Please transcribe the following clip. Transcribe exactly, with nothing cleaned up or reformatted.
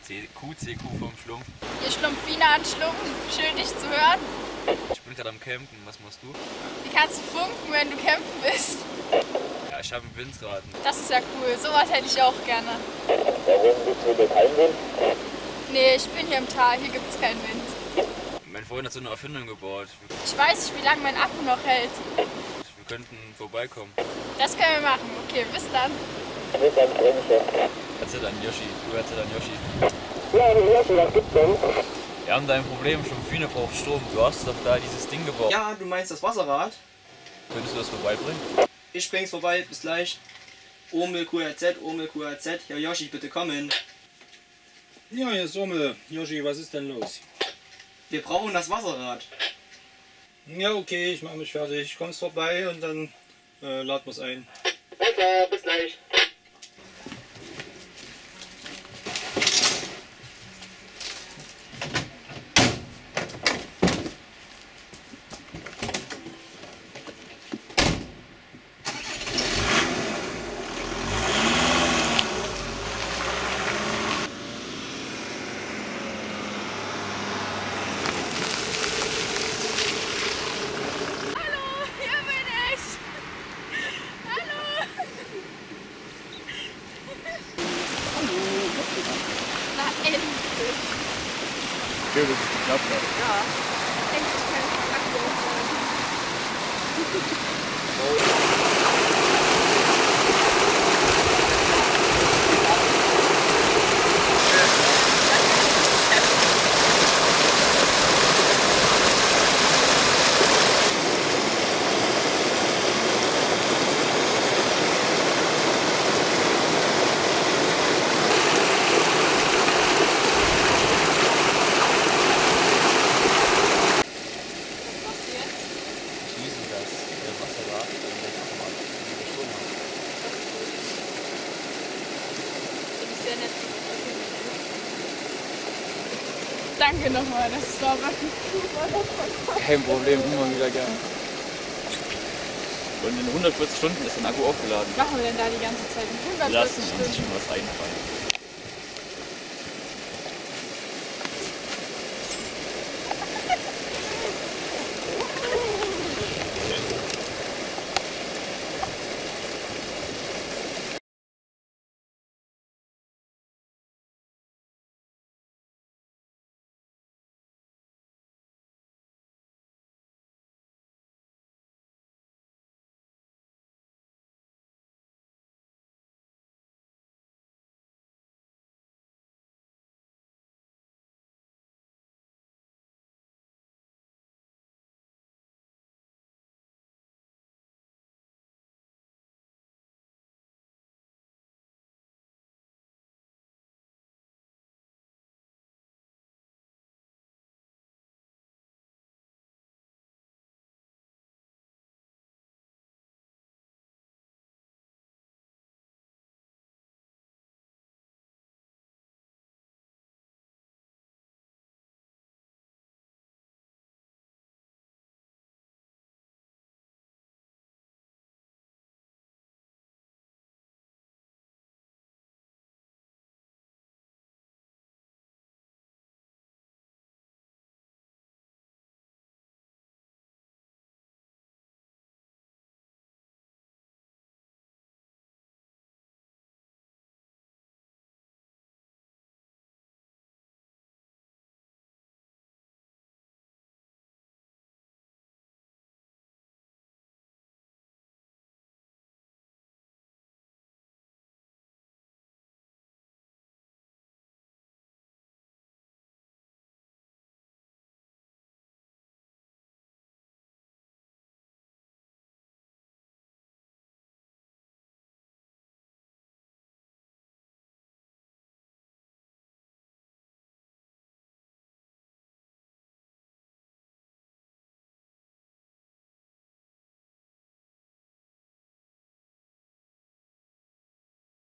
Kuh, C-Kuh vom Schlumpf. Ihr Schlumpfine an Schlumpf, schön dich zu hören. Ich bin gerade am Campen, was machst du? Wie kannst du funken, wenn du campen bist? Ja, ich habe ein Windrad. Das ist ja cool, sowas hätte ich auch gerne. Warum bist du mit kein Wind? Nee, ich bin hier im Tal, hier gibt es keinen Wind. Mein Freund hat so eine Erfindung gebaut. Ich weiß nicht, wie lange mein Akku noch hält. Wir könnten vorbeikommen. Das können wir machen. Okay, bis dann. Bis dann, Freunde. Erzähl an Yoshi. Du erzähl an Yoshi. Ja, Yoshi, was gibt's denn? Wir haben da ein Problem, Schlumpfine braucht Strom. Du hast doch da dieses Ding gebaut. Ja, du meinst das Wasserrad? Könntest du das vorbeibringen? Ich bring's vorbei, bis gleich. Omel Q R Z, Omel Q R Z. Ja, Yoshi, bitte kommen. Ja, hier ist Omel. Yoshi, was ist denn los? Wir brauchen das Wasserrad. Ja, okay, ich mache mich fertig. Kommst vorbei und dann äh, laden wir es ein. Okay, bis gleich. Na, endlich. Schön, dass es geklappt hat. Ja, endlich kann ich mein Akku aufladen. Danke nochmal, das war wirklich super. Kein Problem, immer wieder gern. Und in hundertvierzig Stunden ist dein Akku aufgeladen. Was machen wir denn da die ganze Zeit? In Lassen hundertvierzig uns Stunden. schon was einfallen.